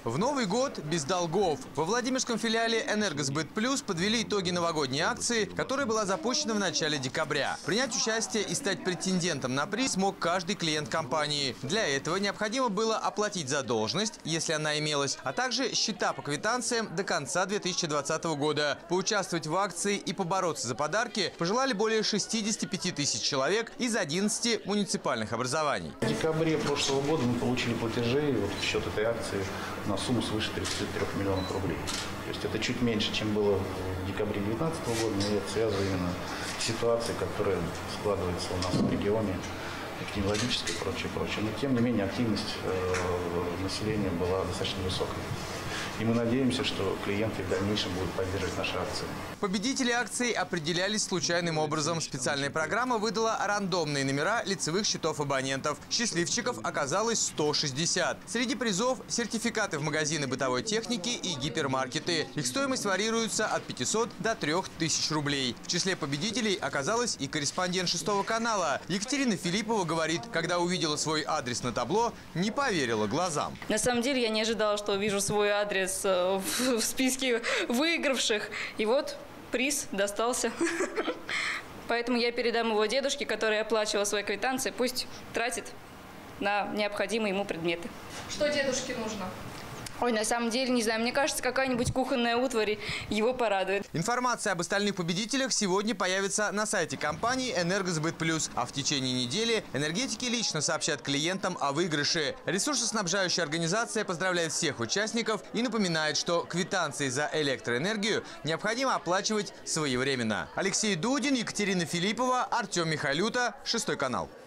В Новый год без долгов. Во Владимирском филиале «Энергосбыт Плюс» подвели итоги новогодней акции, которая была запущена в начале декабря. Принять участие и стать претендентом на приз смог каждый клиент компании. Для этого необходимо было оплатить задолженность, если она имелась, а также счета по квитанциям до конца 2020 года. Поучаствовать в акции и побороться за подарки пожелали более 65 тысяч человек из 11 муниципальных образований. В декабре прошлого года мы получили платежи в счет этой акции на сумму свыше 33 миллионов рублей. То есть это чуть меньше, чем было в декабре 2019 года, но это связано именно с ситуацией, которая складывается у нас в регионе, эпидемиологической и прочее. Но тем не менее активность населения была достаточно высокой. И мы надеемся, что клиенты в дальнейшем будут поддерживать наши акции. Победители акций определялись случайным образом. Специальная программа выдала рандомные номера лицевых счетов абонентов. Счастливчиков оказалось 160. Среди призов – сертификаты в магазины бытовой техники и гипермаркеты. Их стоимость варьируется от 500 до 3000 рублей. В числе победителей оказалась и корреспондент 6 канала. Екатерина Филиппова говорит, когда увидела свой адрес на табло, не поверила глазам. На самом деле я не ожидала, что увижу свой адрес в списке выигравших. И вот приз достался. Поэтому я передам его дедушке, который оплачивал свои квитанции. Пусть тратит на необходимые ему предметы. Что дедушке нужно? Ой, на самом деле, не знаю, мне кажется, какая-нибудь кухонная утварь его порадует. Информация об остальных победителях сегодня появится на сайте компании «Энергосбыт Плюс». А в течение недели энергетики лично сообщат клиентам о выигрыше. Ресурсоснабжающая организация поздравляет всех участников и напоминает, что квитанции за электроэнергию необходимо оплачивать своевременно. Алексей Дудин, Екатерина Филиппова, Артем Михайлюта, 6 канал.